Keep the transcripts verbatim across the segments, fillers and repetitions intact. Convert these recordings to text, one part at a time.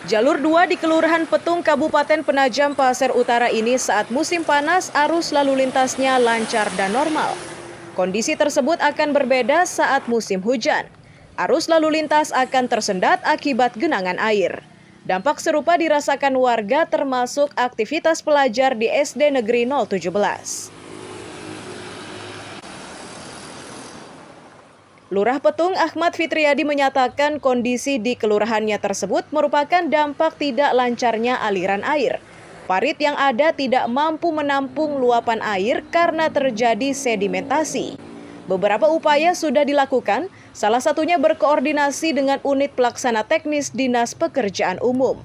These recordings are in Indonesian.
Jalur dua di Kelurahan Petung, Kabupaten Penajam Pasir Utara ini saat musim panas arus lalu lintasnya lancar dan normal. Kondisi tersebut akan berbeda saat musim hujan. Arus lalu lintas akan tersendat akibat genangan air. Dampak serupa dirasakan warga termasuk aktivitas pelajar di S D Negeri nol tujuh belas. Lurah Petung Ahmad Fitriadi menyatakan kondisi di kelurahannya tersebut merupakan dampak tidak lancarnya aliran air. Parit yang ada tidak mampu menampung luapan air karena terjadi sedimentasi. Beberapa upaya sudah dilakukan, salah satunya berkoordinasi dengan unit pelaksana teknis Dinas Pekerjaan Umum.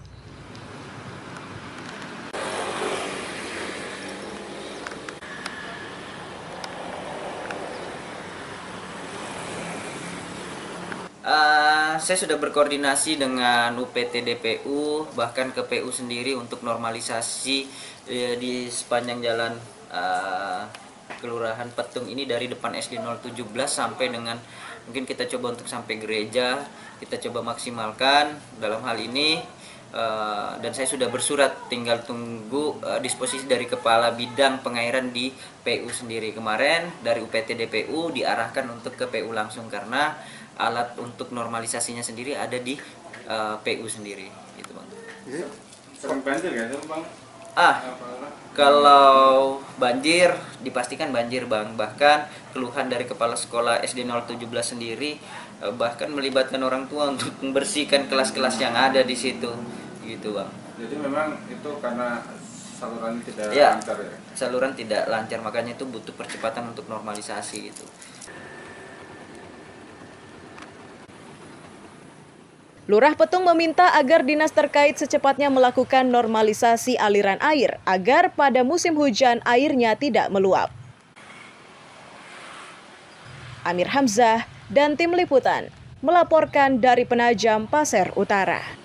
Uh, saya sudah berkoordinasi dengan U P T D P U, bahkan ke P U sendiri untuk normalisasi uh, di sepanjang jalan uh, Kelurahan Petung ini dari depan S D nol tujuh belas sampai dengan mungkin kita coba untuk sampai gereja, kita coba maksimalkan dalam hal ini. Uh, dan saya sudah bersurat, tinggal tunggu uh, disposisi dari Kepala Bidang Pengairan di P U sendiri. Kemarin dari U P T D P U diarahkan untuk ke P U langsung karena alat untuk normalisasinya sendiri ada di uh, P U sendiri, gitu bang. Sering banjir ya, bang? Ah, kalau banjir dipastikan banjir bang. Bahkan keluhan dari kepala sekolah S D nol tujuh belas sendiri uh, bahkan melibatkan orang tua untuk membersihkan kelas-kelas yang ada di situ, gitu bang. Jadi memang itu karena saluran tidak ya, lancar ya? Saluran tidak lancar, makanya itu butuh percepatan untuk normalisasi gitu. Lurah Petung meminta agar dinas terkait secepatnya melakukan normalisasi aliran air agar pada musim hujan airnya tidak meluap. Amir Hamzah dan tim liputan melaporkan dari Penajam Pasir Utara.